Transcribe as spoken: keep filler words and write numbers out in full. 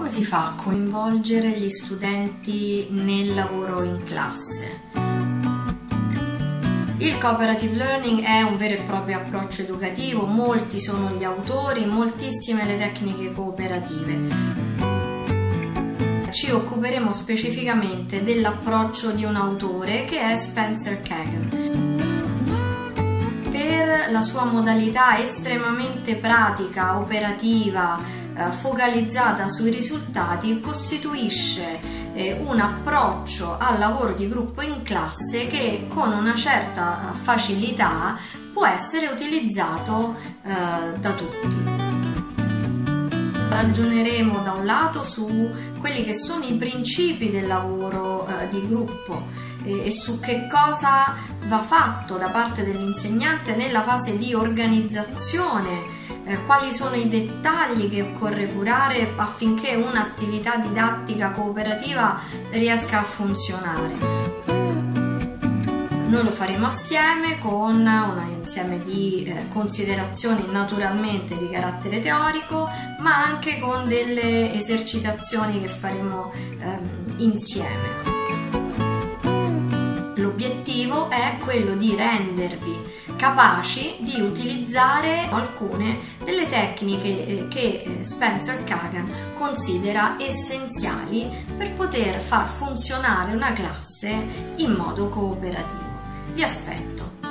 Come si fa a coinvolgere gli studenti nel lavoro in classe? Il cooperative learning è un vero e proprio approccio educativo, molti sono gli autori, moltissime le tecniche cooperative. Ci occuperemo specificamente dell'approccio di un autore che è Spencer Kagan. Per la sua modalità estremamente pratica, operativa, focalizzata sui risultati, costituisce eh, un approccio al lavoro di gruppo in classe che con una certa facilità può essere utilizzato eh, da tutti. Ragioneremo da un lato su quelli che sono i principi del lavoro eh, di gruppo e, e su che cosa va fatto da parte dell'insegnante nella fase di organizzazione, eh, quali sono i dettagli che occorre curare affinché un'attività didattica cooperativa riesca a funzionare. Noi lo faremo assieme con un insieme di eh, considerazioni naturalmente di carattere teorico, ma anche con delle esercitazioni che faremo eh, insieme. L'obiettivo è quello di rendervi capaci di utilizzare alcune delle tecniche eh, che eh, Spencer Kagan considera essenziali per poter far funzionare una classe in modo cooperativo. Vi aspetto!